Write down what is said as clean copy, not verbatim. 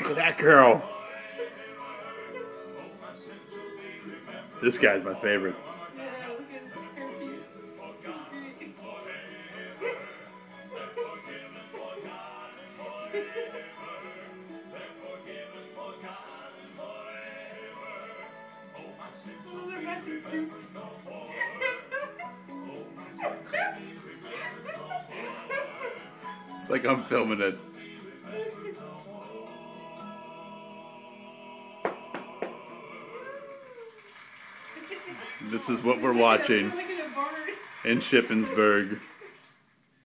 Look at that girl. This guy's my favorite. Yeah, look at his hairpiece. Oh, they're matching suits. It's like I'm filming it. This is what we're watching in Shippensburg.